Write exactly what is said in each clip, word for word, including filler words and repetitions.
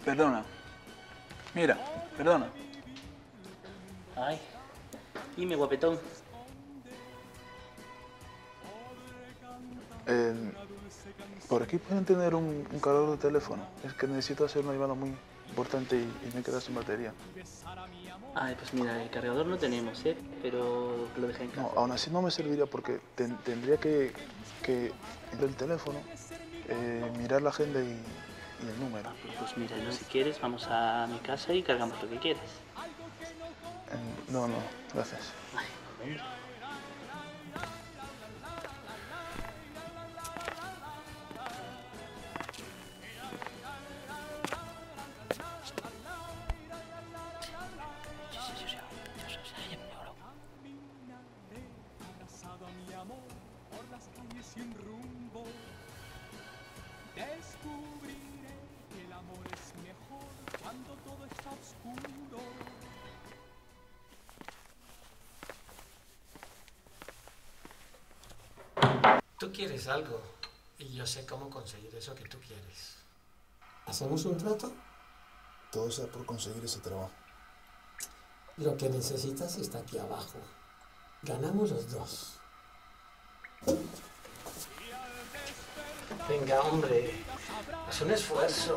Perdona. Mira, perdona. Ay, dime, guapetón. Eh, por aquí pueden tener un, un cargador de teléfono. Es que necesito hacer una llamada muy importante y, y me quedo sin batería. Ay, pues mira, el cargador no tenemos, ¿eh? Pero lo dejé en casa. No, aún así no me serviría porque ten, tendría que, que ir al teléfono, eh, mirar la agenda y, y el número. Ah, pues, pues mira, ¿no? Si quieres, vamos a mi casa y cargamos lo que quieras. Eh, no, no, gracias. Ay, hombre. Descubriré que el amor es mejor cuando todo está oscuro. Tú quieres algo y yo sé cómo conseguir eso que tú quieres. ¿Hacemos un trato? Todo sea por conseguir ese trabajo. Lo que necesitas está aquí abajo. Ganamos los dos. Venga, hombre. Es un esfuerzo.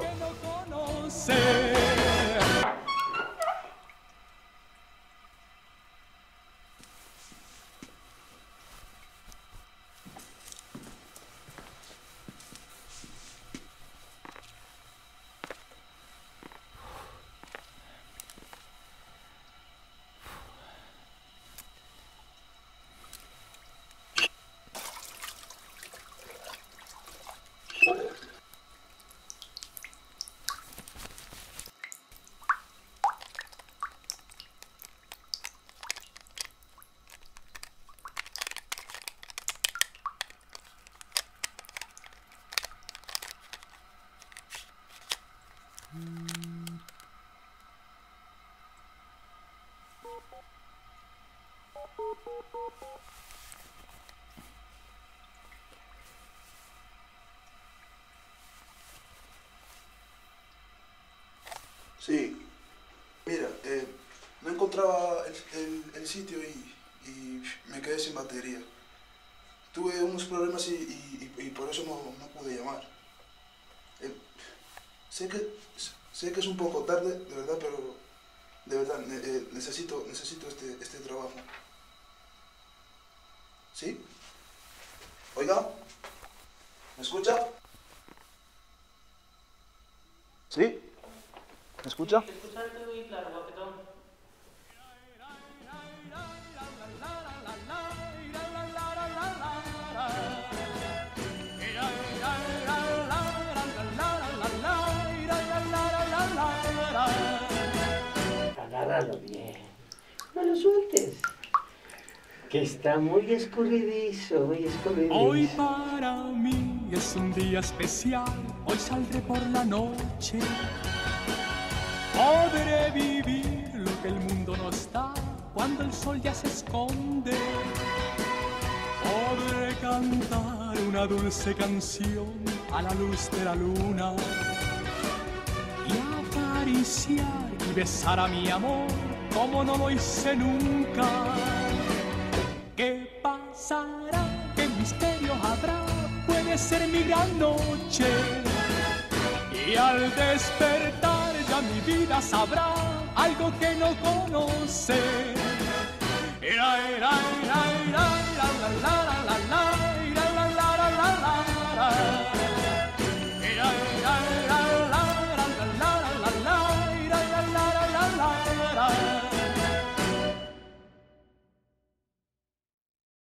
Sí, mira, eh, no encontraba el, el, el sitio y, y me quedé sin batería. Tuve unos problemas y, y, y por eso no, no pude llamar. Eh, sé, que, sé que es un poco tarde, de verdad, pero de verdad eh, necesito, necesito este, este trabajo. ¿Sí? Oiga, ¿me escucha? ¿Sí? ¿Me escucha? Sí, escucharte muy claro, guapetón. Agárralo bien. No lo sueltes. Que está muy escurridizo, muy escurridizo. Hoy para mí es un día especial. Hoy saldré por la noche. Podré vivir lo que el mundo nos da cuando el sol ya se esconde. Podré cantar una dulce canción a la luz de la luna y acariciar y besar a mi amor como no lo hice nunca. ¿Qué pasará? ¿Qué misterio habrá? Puede ser mi gran noche. Y al despertar ya mi vida sabrá algo que no conoce. Era, era, era, era.